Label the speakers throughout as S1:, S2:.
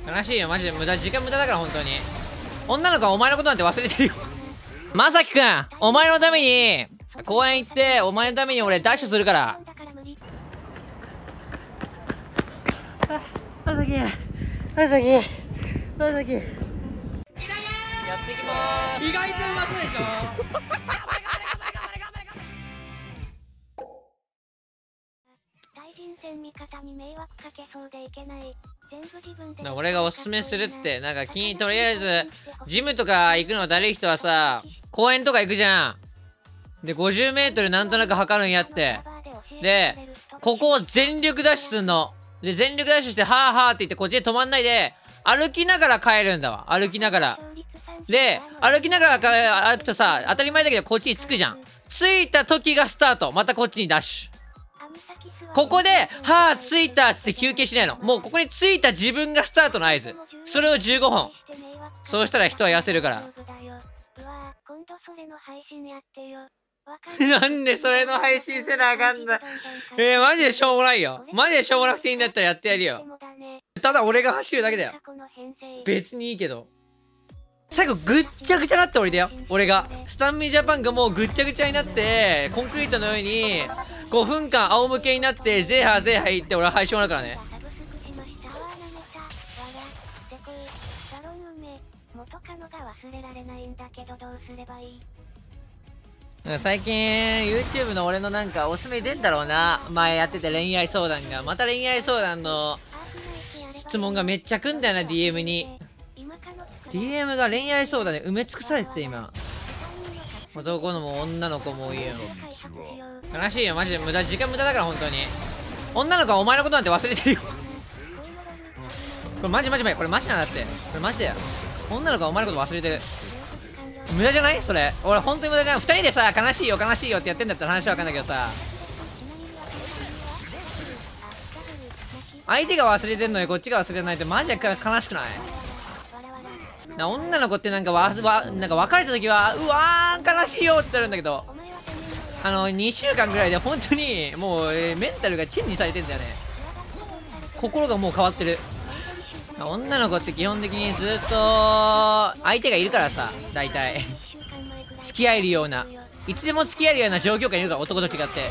S1: 悲しいよ、マジで時間無駄だから、本当に。女の子はお前のことなんて忘れてるよ。まさきくん、お前のために、公園行って、お前のために俺ダッシュするから。まさき、やってきまーす。意外とうまそうでしょ。
S2: 大人戦味方に迷惑かけそうでいけない。全部自分で。
S1: 俺がおすすめするって、なんかとりあえず、ジムとか行くのだるい人はさ、公園とか行くじゃん。で、50メートルなんとなく測るんやって。で、ここを全力ダッシュすんの。で、全力ダッシュして、はぁはぁって言って、こっちで止まんないで、歩きながら帰るんだわ。歩きながら。で、歩きながら歩くとさ、当たり前だけどこっちに着くじゃん。着いた時がスタート。またこっちにダッシュ。ここで、はぁ、着いたって休憩しないの。もうここに着いた自分がスタートの合図。それを15本。そうしたら人は痩せるから。なんでそれの配信せなあかんだ。マジでしょうもないよ。マジでしょうもなくていいんだったらやってやるよ。ただ俺が走るだけだよ。別にいいけど。最後ぐっちゃぐちゃなって俺だよ。俺が。スタンミジャパンがもうぐっちゃぐちゃになって、コンクリートの上に5分間仰向けになって、ゼーハーゼーハー言って俺は配信終わるからね。最近 YouTube の俺のなんかおすすめ出んだろうな。前やってた恋愛相談がまた恋愛相談の質問がめっちゃ来んだよな。 DM に DM が恋愛相談で埋め尽くされてて、今男のも女の子もいいよ。悲しいよ、マジで時間無駄だから、本当に。女の子はお前のことなんて忘れてるよ。これマジこれマジなんだって。これマジだよ。女の子はお前のこと忘れてる。無駄じゃないそれ。俺本当に無駄じゃない。二人でさ、悲しいよ悲しいよってやってんだったら話は分かんないけどさ、相手が忘れてんのにこっちが忘れないってマジで悲しくない？女の子ってなんか別れた時はうわー悲しいよってなるんだけど、2週間ぐらいで本当にもう、メンタルがチェンジされてんだよね。心がもう変わってる。女の子って基本的にずっと相手がいるからさ、大体付き合えるような、いつでも付き合えるような状況下にいるから、男と違って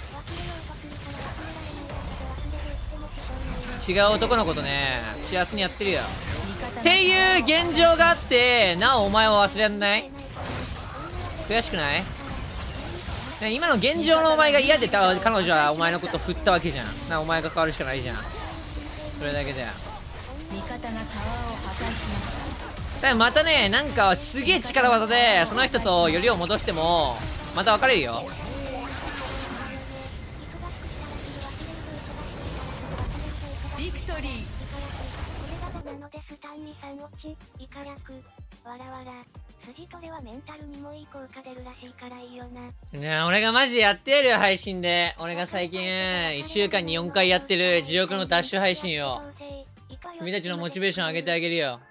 S1: 違う男の子とね幸せにやってるよっていう現状があって、なおお前を忘れられない？悔しくない？今の現状のお前が嫌で彼女はお前のこと振ったわけじゃん。お前が変わるしかないじゃん。それだけだよ。味方がタワーを破壊しました。またね、なんかすげえ力技でその人とよりを戻してもまた別れるよ。ビクトリー。ねえ、俺がマジでやってやるよ、配信で。俺が最近1週間に4回やってる地獄のダッシュ配信を。君たちのモチベーション上げてあげるよ。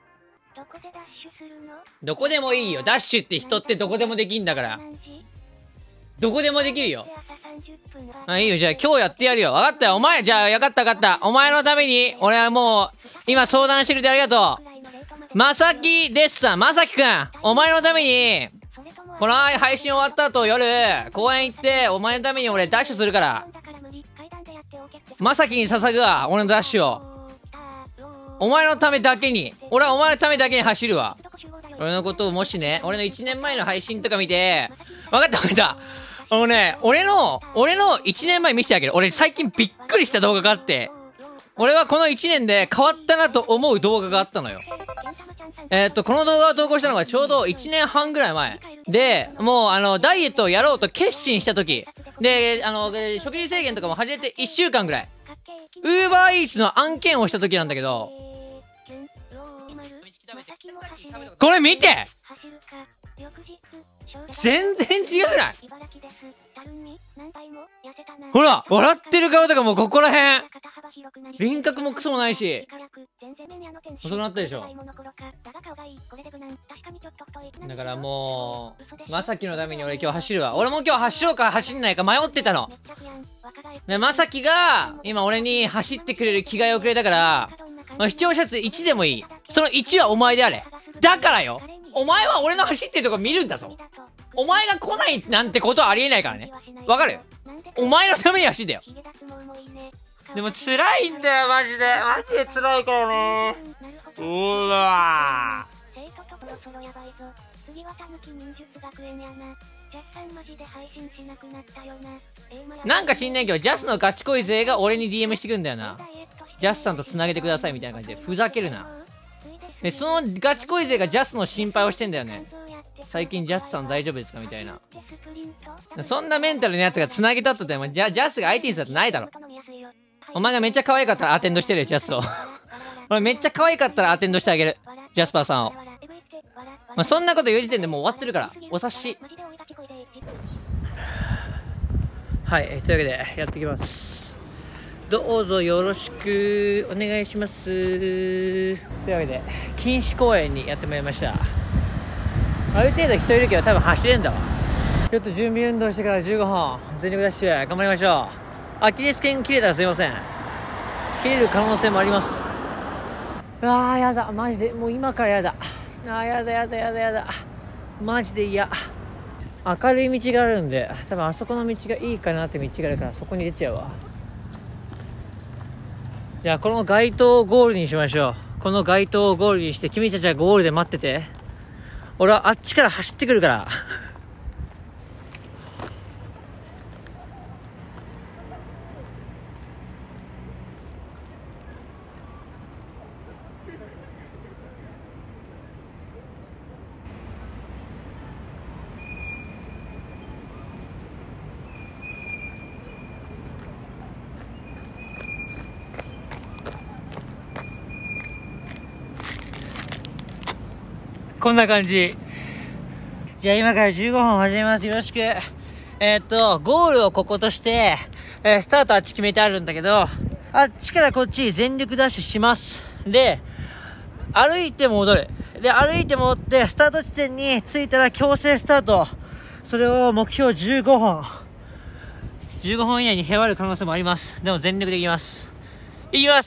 S1: どこでもいいよ。ダッシュって人ってどこでもできんだから。どこでもできるよ。いいよ、じゃあ今日やってやるよ。分かったよ。お前、じゃあ分かった。お前のために、俺はもう、今相談してくれてありがとう。まさきですさん、まさきくん。お前のために、この配信終わった後夜、公園行って、お前のために俺ダッシュするから。まさきに捧ぐわ、俺のダッシュを。お前のためだけに。俺はお前のためだけに走るわ。俺のことをもしね、俺の1年前の配信とか見て、分かった。俺の1年前見せてあげる。俺最近びっくりした動画があって、俺はこの1年で変わったなと思う動画があったのよ。この動画を投稿したのがちょうど1年半ぐらい前。で、もうダイエットをやろうと決心した時。で、食事制限とかも始めて1週間ぐらい。UberEats の案件をした時なんだけど、これ見て！全然違うない？ほら笑ってる顔とかもうここらへん輪郭もクソもないし、遅くなったでしょ。だからもうまさきのために俺今日走るわ。俺も今日走ろうか走んないか迷ってたので、まさきが今俺に走ってくれる気概をくれたから、 視聴者数1でもいい。その1はお前であれ。だからよ。お前は俺の走ってるとこ見るんだぞ。お前が来ないなんてことはありえないからね。わかる？お前のために走ってよ。でも辛いんだよ、マジで。マジで辛いからね。うわぁ。次はたぬき忍術学園やな。ジャスさんマジで配信しなくなったよな。なんか知んないけど、ジャスのガチ恋勢が俺に DM してくんだよな。ジャスさんと繋げてくださいみたいな感じで。ふざけるな。で、そのガチ恋勢がジャスの心配をしてんだよね。最近ジャスさん大丈夫ですかみたいな。そんなメンタルのやつが繋げたったって、ジャスが相手にするってないだろ。お前がめっちゃ可愛かったらアテンドしてるよ、ジャスを。俺めっちゃ可愛かったらアテンドしてあげる。ジャスパーさんを。まあ、そんなこと言う時点でもう終わってるから。お察し。はい、というわけでやっていきます。どうぞよろしくお願いします。というわけで、錦糸公園にやってまいりました。ある程度人いるけど多分走れんだわ。ちょっと準備運動してから15分、全力ダッシュ頑張りましょう。アキレス腱切れたらすいません。切れる可能性もあります。あーやだ、マジでもう今からやだ。あーやだやだやだやだ、マジで嫌。明るい道があるんで、多分あそこの道がいいかなって道があるから、そこに出ちゃうわ。じゃあこの街灯をゴールにしましょう。この街灯をゴールにして、君たちはゴールで待ってて。俺はあっちから走ってくるから。こんな感じ。じゃあ今から15分始めます。よろしく。ゴールをこことして、スタートあっち決めてあるんだけど、あっちからこっち全力ダッシュします。で、歩いて戻る。で、歩いて戻って、スタート地点に着いたら強制スタート。それを目標15本。15本以内にへわる可能性もあります。でも全力でいきます。いきます。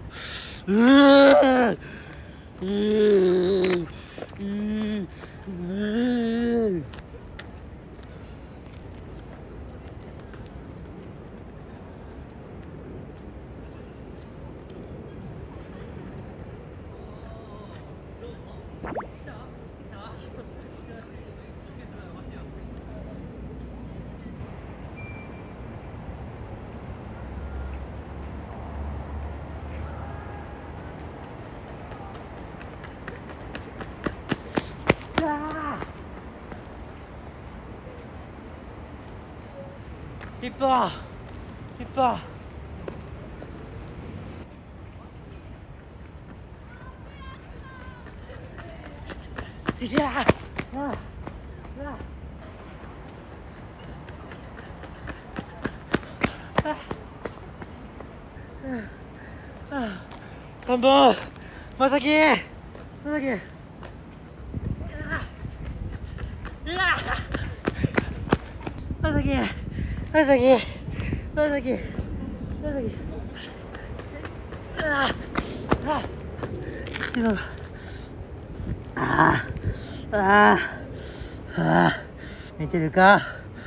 S1: 一本一本。いや3本まさきまさきまさきまさきまさきまさき見てるか。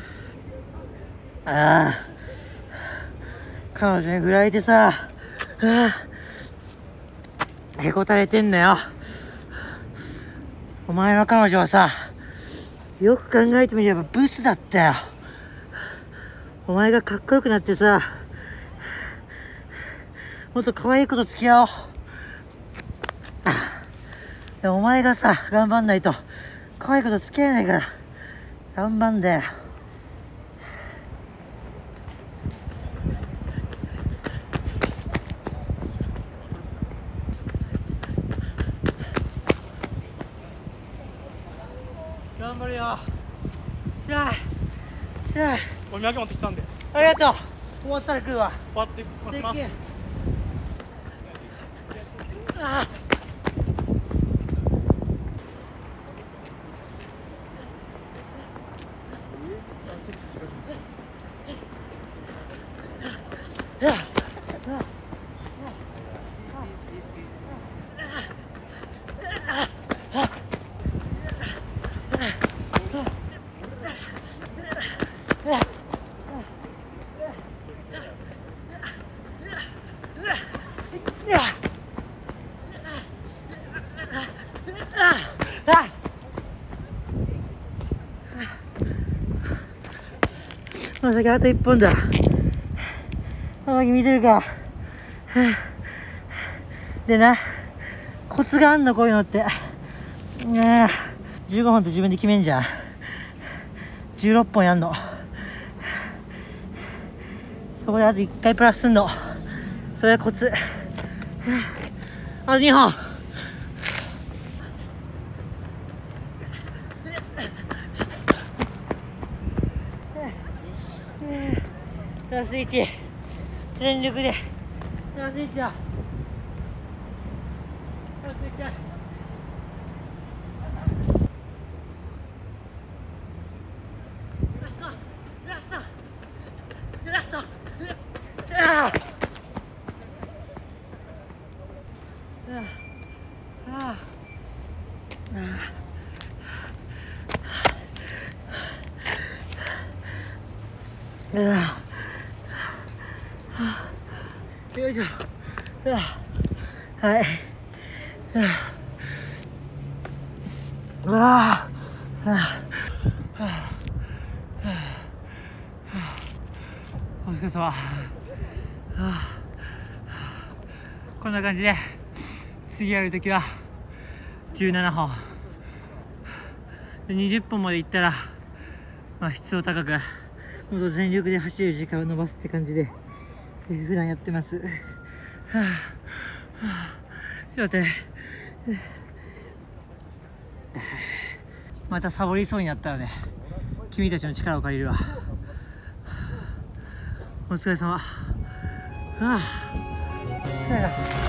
S1: 彼女に振られてさ、へこたれてんだよ。お前の彼女はさ、よく考えてみればブスだったよ。お前がかっこよくなってさ、もっと可愛い子と付き合おう。でもお前がさ、頑張んないと可愛い子と付き合えないから、頑張んだよ。頑張るよ。しらいしらい。
S3: お土産持ってきたんで。
S1: ありがとう。終わったら来るわ。
S3: 終わってきます。
S4: の先あと1本だ。あの先見てるか。でな、コツがあんの、こういうのって。15本って自分で決めんじゃん。16本やんの。そこであと1回プラスすんの。それがコツ。あと2本。ラス1。全力で。ラス1だ。ラス1回。よいしょ。はい。お疲れ様。こんな感じで次やるときは17本で20本までいったら、質を高くもっと全力で走れる時間を伸ばすって感じで、普段やってます。ちょっと待ってね。またサボりそうになったらね、君たちの力を借りるわ。お疲れ様。疲れた。